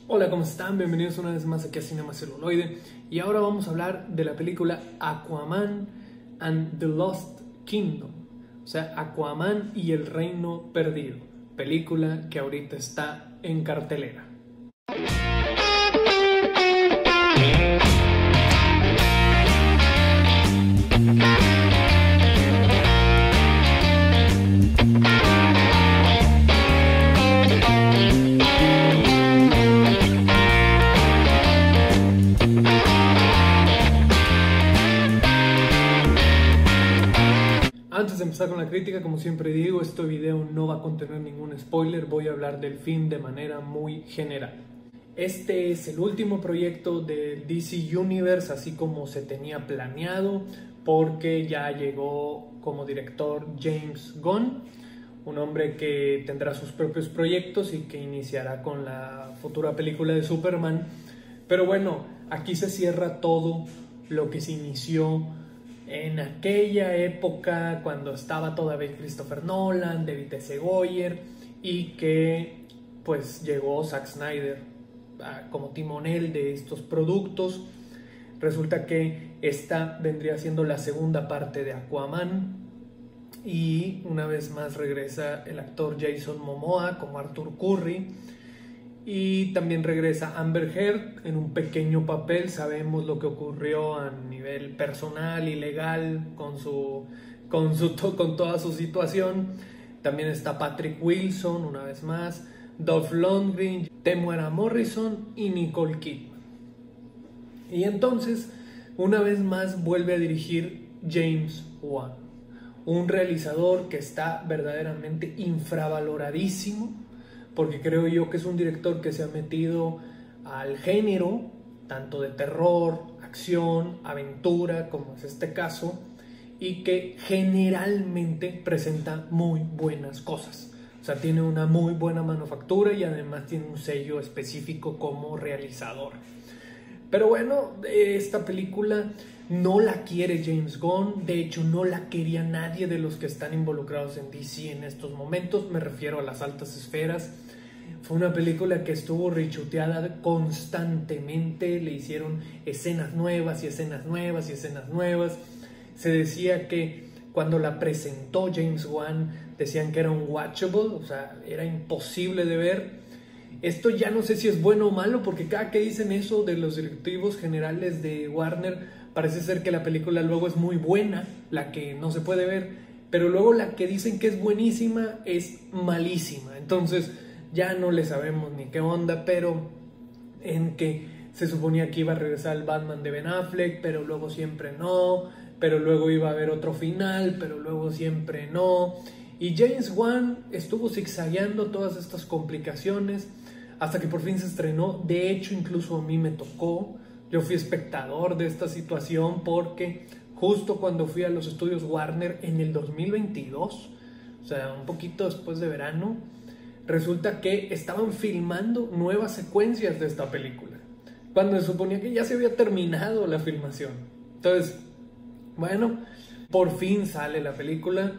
Hola, ¿cómo están? Bienvenidos una vez más aquí a Cinema Celuloide. Y ahora vamos a hablar de la película Aquaman and the Lost Kingdom. O sea, Aquaman y el Reino Perdido. Película que ahorita está en cartelera. Antes de empezar con la crítica, como siempre digo, este video no va a contener ningún spoiler, voy a hablar del film de manera muy general. Este es el último proyecto del DC Universe, así como se tenía planeado, porque ya llegó como director James Gunn, un hombre que tendrá sus propios proyectos y que iniciará con la futura película de Superman. Pero bueno, aquí se cierra todo lo que se inició en aquella época cuando estaba todavía Christopher Nolan, David S. Goyer, y que pues llegó Zack Snyder como timonel de estos productos. Resulta que esta vendría siendo la segunda parte de Aquaman y una vez más regresa el actor Jason Momoa como Arthur Curry. Y también regresa Amber Heard en un pequeño papel. Sabemos lo que ocurrió a nivel personal y legal con toda su situación. También está Patrick Wilson, una vez más, Dolph Lundgren, Temuera Morrison y Nicole Kidman. Y entonces, una vez más, vuelve a dirigir James Wan, un realizador que está verdaderamente infravaloradísimo, porque creo yo que es un director que se ha metido al género, tanto de terror, acción, aventura, como es este caso, y que generalmente presenta muy buenas cosas. O sea, tiene una muy buena manufactura y además tiene un sello específico como realizador. Pero bueno, esta película no la quiere James Gunn, de hecho no la quería nadie de los que están involucrados en DC en estos momentos, me refiero a las altas esferas. Fue una película que estuvo rechuteada constantemente, le hicieron escenas nuevas y escenas nuevas y escenas nuevas. Se decía que cuando la presentó James Wan decían que era unwatchable, o sea, era imposible de ver. Esto ya no sé si es bueno o malo, porque cada que dicen eso de los directivos generales de Warner, parece ser que la película luego es muy buena, la que no se puede ver, pero luego la que dicen que es buenísima es malísima. Entonces ya no le sabemos ni qué onda, pero en que se suponía que iba a regresar el Batman de Ben Affleck, pero luego siempre no, pero luego iba a haber otro final, pero luego siempre no. Y James Wan estuvo zigzagueando todas estas complicaciones hasta que por fin se estrenó. De hecho, incluso a mí me tocó. Yo fui espectador de esta situación porque justo cuando fui a los estudios Warner en el 2022, o sea, un poquito después de verano, resulta que estaban filmando nuevas secuencias de esta película, cuando se suponía que ya se había terminado la filmación. Entonces, bueno, por fin sale la película,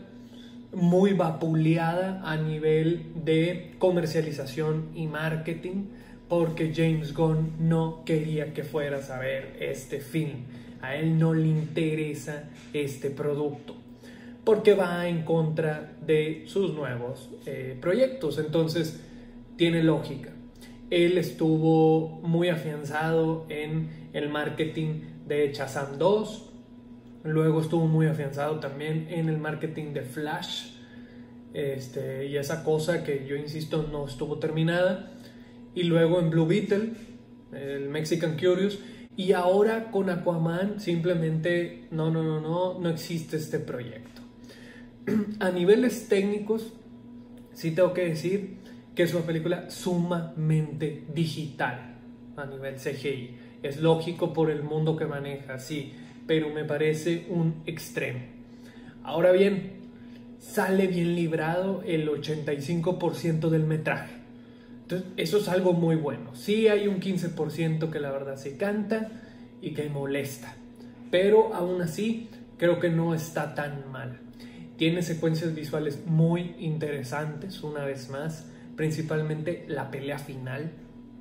muy vapuleada a nivel de comercialización y marketing, porque James Gunn no quería que fueras a ver este film. A él no le interesa este producto, porque va en contra de sus nuevos proyectos. Entonces tiene lógica. Él estuvo muy afianzado en el marketing de Shazam 2, luego estuvo muy afianzado también en el marketing de Flash, y esa cosa que yo insisto no estuvo terminada, y luego en Blue Beetle, el Mexican Curious, y ahora con Aquaman simplemente no existe este proyecto. A niveles técnicos, sí tengo que decir que es una película sumamente digital a nivel CGI. Es lógico por el mundo que maneja, sí, pero me parece un extremo. Ahora bien, sale bien librado el 85% del metraje. Entonces, eso es algo muy bueno. Sí hay un 15% que la verdad se canta y que molesta, pero aún así creo que no está tan mal. Tiene secuencias visuales muy interesantes, una vez más, principalmente la pelea final.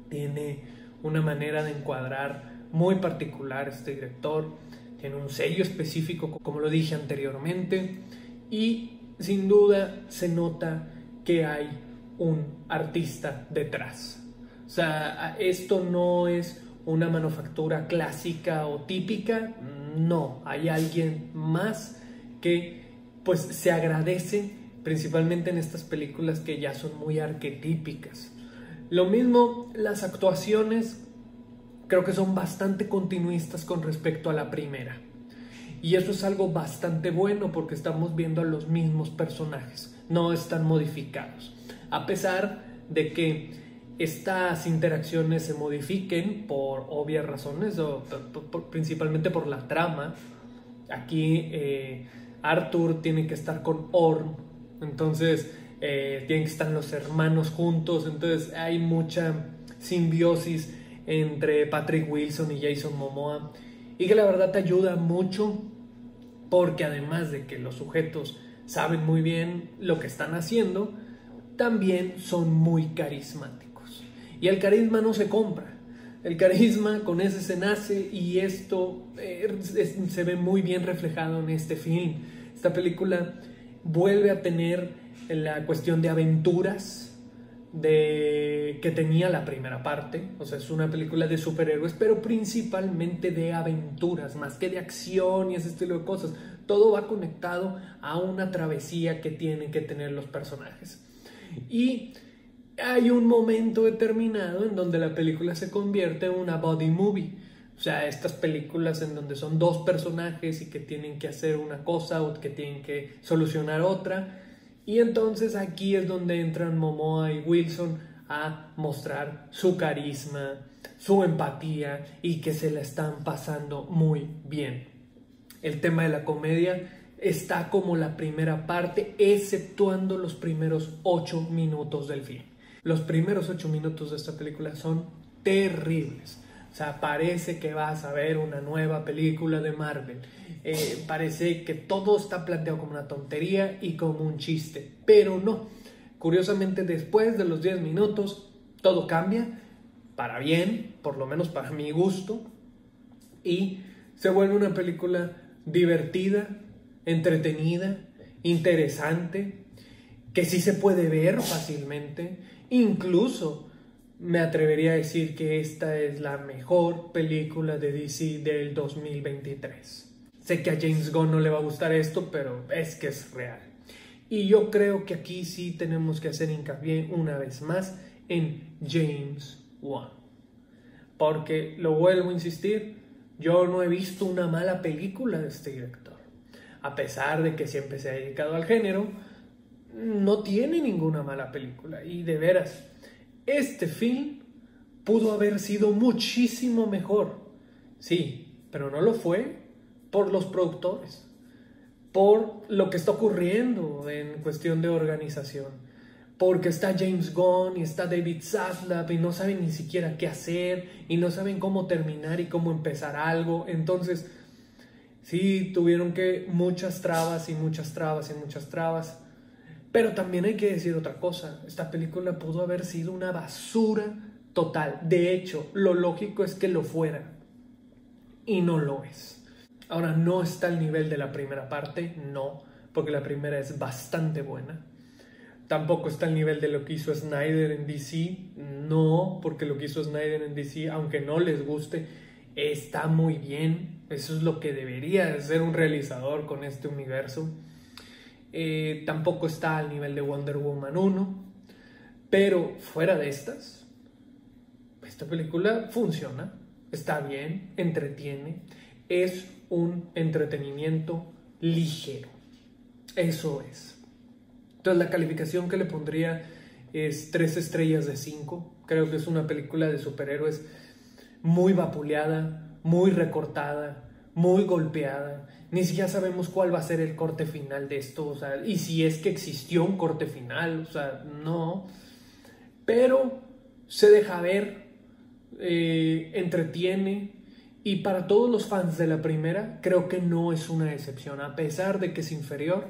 Tiene una manera de encuadrar muy particular este director, tiene un sello específico, como lo dije anteriormente, y sin duda se nota que hay un artista detrás. O sea, esto no es una manufactura clásica o típica, no, hay alguien más que pues se agradece, principalmente en estas películas que ya son muy arquetípicas. Lo mismo, las actuaciones creo que son bastante continuistas con respecto a la primera. Y eso es algo bastante bueno porque estamos viendo a los mismos personajes, no están modificados. A pesar de que estas interacciones se modifiquen por obvias razones, o principalmente por la trama. Aquí Arthur tiene que estar con Orm, entonces tienen que estar los hermanos juntos, entonces hay mucha simbiosis entre Patrick Wilson y Jason Momoa, y que la verdad te ayuda mucho porque además de que los sujetos saben muy bien lo que están haciendo, también son muy carismáticos. Y el carisma no se compra. El carisma con ese se nace, y esto se ve muy bien reflejado en este film. Esta película vuelve a tener la cuestión de aventuras que tenía la primera parte. O sea, es una película de superhéroes, pero principalmente de aventuras, más que de acción y ese estilo de cosas. Todo va conectado a una travesía que tienen que tener los personajes. Y hay un momento determinado en donde la película se convierte en una buddy movie. O sea, estas películas en donde son dos personajes y que tienen que hacer una cosa o que tienen que solucionar otra. Y entonces aquí es donde entran Momoa y Wilson a mostrar su carisma, su empatía, y que se la están pasando muy bien. El tema de la comedia está como la primera parte, exceptuando los primeros 8 minutos del film. Los primeros 8 minutos de esta película son terribles. O sea, parece que vas a ver una nueva película de Marvel. Parece que todo está planteado como una tontería y como un chiste, pero no. Curiosamente, después de los 10 minutos, todo cambia para bien, por lo menos para mi gusto, y se vuelve una película divertida, entretenida, interesante, que sí se puede ver fácilmente. Incluso me atrevería a decir que esta es la mejor película de DC del 2023. Sé que a James Gunn no le va a gustar esto, pero es que es real. Y yo creo que aquí sí tenemos que hacer hincapié una vez más en James Wan. Porque, lo vuelvo a insistir, yo no he visto una mala película de este director. A pesar de que siempre se ha dedicado al género, no tiene ninguna mala película. Y de veras, este film pudo haber sido muchísimo mejor. Sí, pero no lo fue por los productores, por lo que está ocurriendo en cuestión de organización, porque está James Gunn y está David Zaslav y no saben ni siquiera qué hacer y no saben cómo terminar y cómo empezar algo. Entonces sí, tuvieron que muchas trabas y muchas trabas y muchas trabas. Pero también hay que decir otra cosa, esta película pudo haber sido una basura total. De hecho, lo lógico es que lo fuera, y no lo es. Ahora, no está al nivel de la primera parte, no, porque la primera es bastante buena. Tampoco está al nivel de lo que hizo Snyder en DC, no, porque lo que hizo Snyder en DC, aunque no les guste, está muy bien. Eso es lo que debería ser un realizador con este universo. Tampoco está al nivel de Wonder Woman 1, pero fuera de estas, esta película funciona, está bien, entretiene, es un entretenimiento ligero, eso es. Entonces la calificación que le pondría es 3 estrellas de 5. Creo que es una película de superhéroes muy vapuleada, muy recortada, muy golpeada. Ni siquiera sabemos cuál va a ser el corte final de esto, o sea, y si es que existió un corte final, o sea, no. Pero se deja ver, entretiene, y para todos los fans de la primera, creo que no es una decepción. A pesar de que es inferior,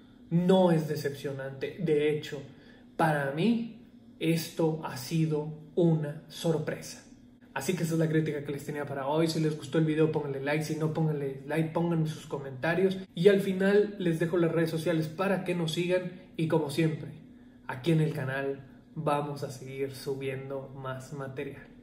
no es decepcionante. De hecho, para mí, esto ha sido una sorpresa. Así que esa es la crítica que les tenía para hoy. Si les gustó el video, pónganle like. Si no, pónganle like, pónganme sus comentarios. Y al final les dejo las redes sociales para que nos sigan. Y como siempre, aquí en el canal vamos a seguir subiendo más material.